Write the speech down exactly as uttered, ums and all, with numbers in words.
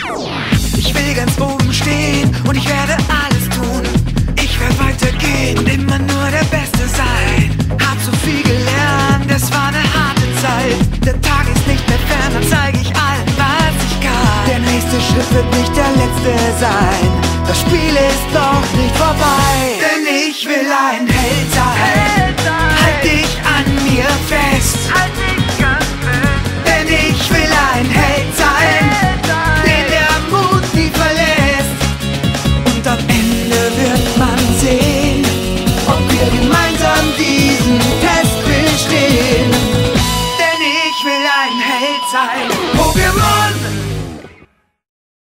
Ich will ganz oben stehen und ich werde alles tun. Ich werde weitergehen und immer nur der Beste sein. Hab so viel gelernt, es war eine harte Zeit. Der Tag ist nicht mehr fern, dann zeige ich allen, was ich kann. Der nächste Schritt wird nicht der letzte sein.